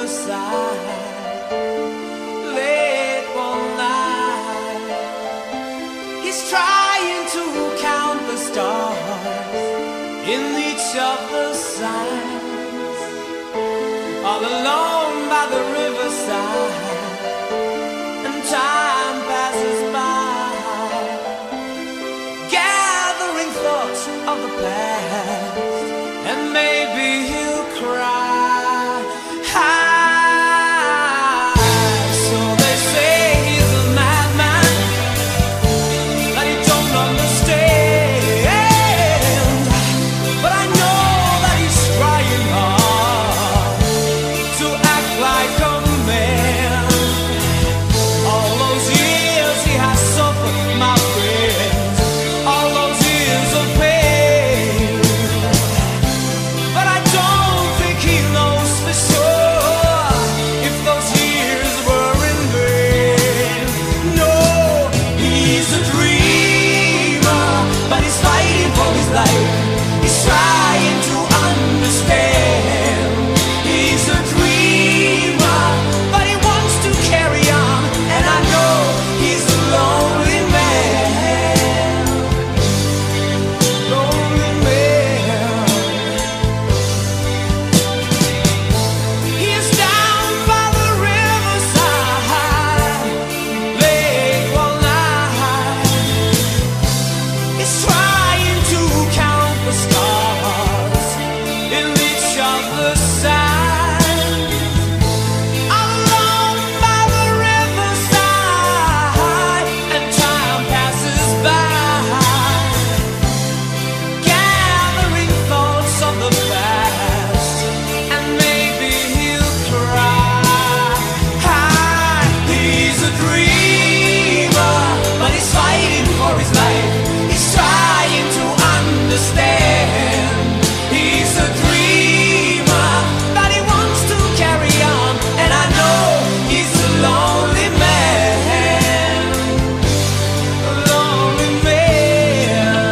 riverside late one night. He's trying to count the stars in each of the signs, all alone by the riverside, and time passes by, gathering thoughts of the past, and maybe he'll cry. So they say he's a madman, that he don't understand, but I know that he's trying hard to act like a man. All those years he has suffered, my friends, all those years of pain, but I don't think he knows for sure if those years were in vain. No, he's a dreamer, but he's fighting for his life. He's trying to understand. He's a dreamer, but he wants to carry on, and I know he's a lonely man. Lonely man. He is down by the riverside late one night. He's trying to count the stars in each of the signs, alone by the riverside, and time passes by, gathering thoughts of the past, and maybe he'll cry. He's a dreamer, but he's fighting for his life. He's trying to understand. He's a dreamer, but he wants to carry on, and I know he's a lonely man. A lonely man.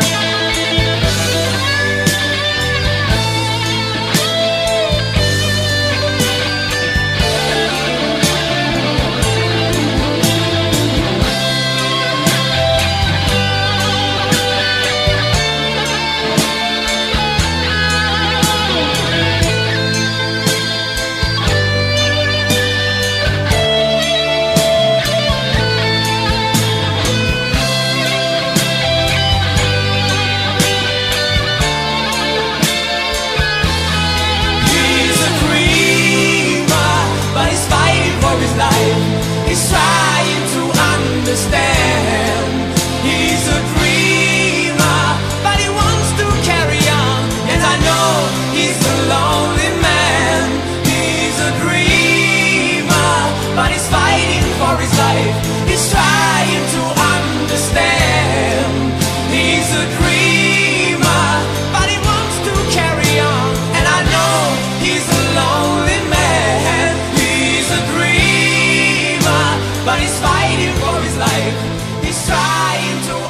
He's a dreamer, but he's fighting for his life. He's trying to understand. He's a dreamer, but he wants to carry on, and I know he's a lonely man. He's a dreamer, but he's fighting for his life. He's trying to understand. He's a dreamer, but he wants to carry on, and I know he's a lonely man. He's a dreamer, but he's fighting for his life. He's trying to